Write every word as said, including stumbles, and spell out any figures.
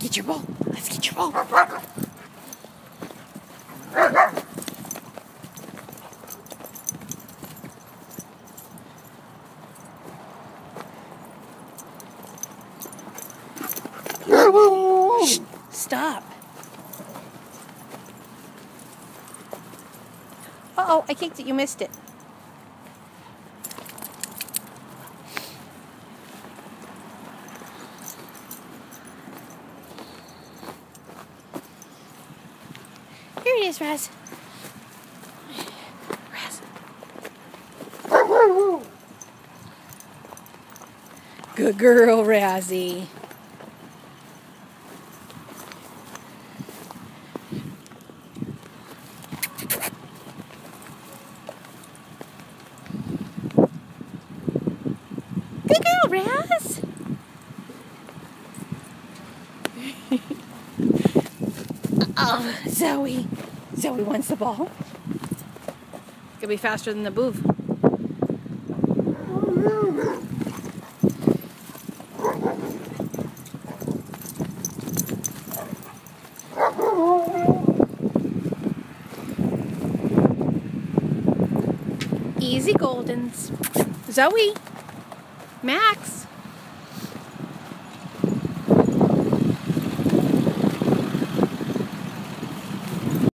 Get your ball. Let's get your ball. Shh, stop. Uh-oh, I kicked it. You missed it. Here it is, Raz. Raz. Good girl, Razzie. Good girl, Raz. Oh, Zoe. Zoe wants the ball. It's gonna be faster than the booth. Easy Goldens. Zoe. Max.